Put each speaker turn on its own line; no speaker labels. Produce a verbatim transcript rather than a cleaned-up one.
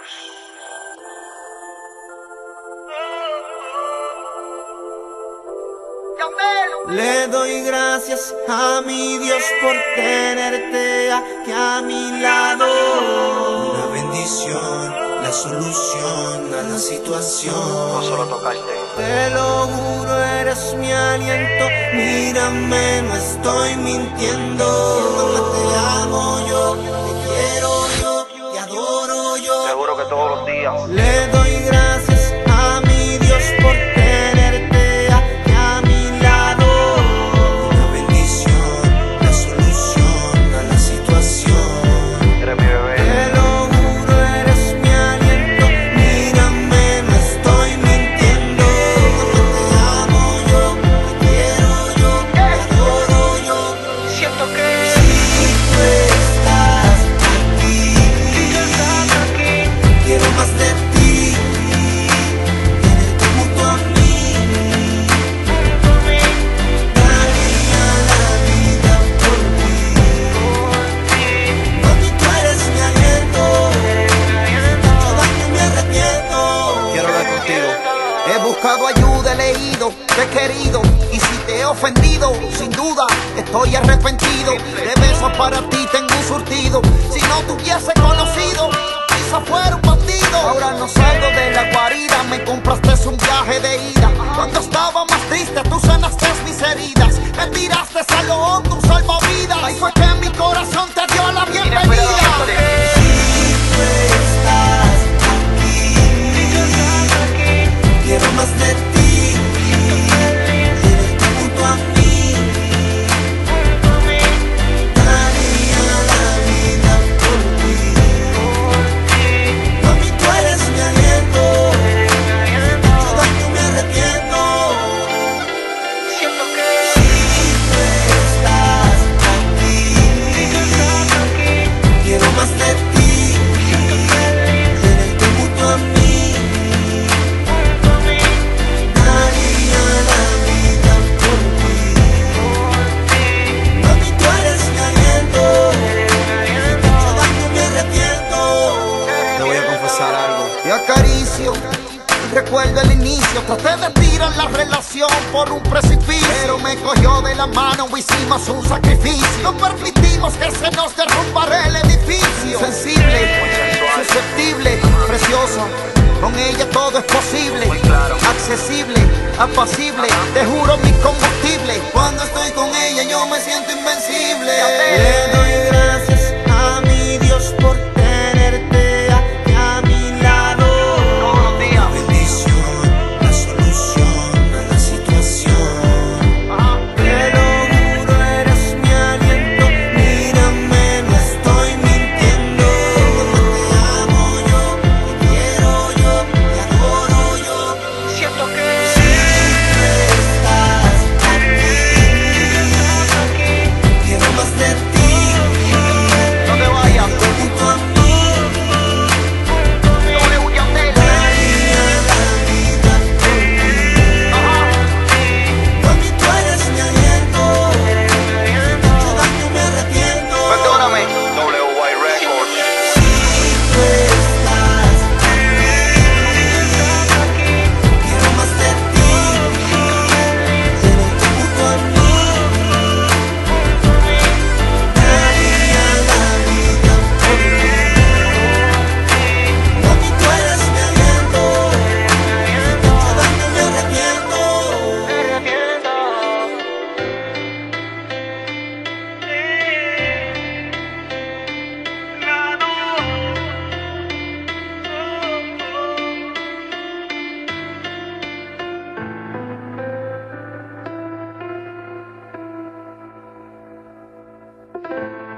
Records.
Le doy gracias a mi Dios por tenerte aquí a mi lado.
Una bendición, la solución a la situación.
No solo tocarte.
Te lo juro, eres mi aliento. Mírame, no estoy mintiendo.
Te amo yo, te quiero yo, te adoro yo.
Seguro que todos los días.
Le doy gracias a mi Dios por tenerte aquí a mi lado.
Una bendición, la solución a la situación.
Eres mi bebé.
Te lo juro, eres mi aliento. Mírame, no estoy mintiendo.
Te amo yo, te quiero yo, te adoro yo.
Siento que
Si tú estás aquí, quiero más de ti. Tenerte junto a mí, daría la vida por ti. Mami, tú eres mi aliento. Mucho daño me arrepiento.
Quiero hablar contigo. He buscado ayuda, he leído, te he querido. Y si te he ofendido, sin duda estoy arrepentido. De besos para ti tengo un surtido. Si no te hubiese conocido, quizá fuera un bandido. Ahora no salgo de la guarida, me compraste un viaje de ida. Cuando estaba más triste, tú sanaste mis heridas. Me tiraste a lo hondo un salvavidas. Ahí fue que mi corazón te dio la bienvenida.
Si tú estás aquí, quiero más de ti. Tenerte junto a mí, daría la vida por ti. Mami, tú eres mi aliento. Mucho daño me arrepiento.
siento que
Si tú estás aquí, quiero más de ti. Tenerte junto a mí, daría la vida por ti. Mami, tú eres mi aliento. Mucho daño me arrepiento.
Te voy a confesar algo. Te acaricio, recuerdo el inicio. Traté de tirar la relación por un precipicio, pero me cogió de la mano, hicimos un sacrificio. No permitimos que se nos derrumbara el edificio. Sensible, susceptible, preciosa. Con ella todo es posible,
Muy claro.
accesible, apacible. Te juro mi combustible.
Cuando estoy con ella yo me siento invencible.
Le doy gracias a mi Dios por tenerte aquí a mi lado.
todos los días.
La bendición, la solución a la situación.
Te lo juro, eres mi aliento. Mírame, no estoy mintiendo.
Te amo yo, te quiero yo, te adoro yo.
Siento que
Si tú estás aquí, quiero más de ti.
No te vayas.
Junto a mí,
W Yandel.
daría la vida por ti. Mami, tú eres mi aliento. Mucho daño me arrepiento.
Perdóname. W Y Records.
Si tú estás aquí, quiero más de ti. Tenerte junto a mí, daría la vida por ti. Mami, tú eres mi aliento. Mucho daño me arrepiento.
Thank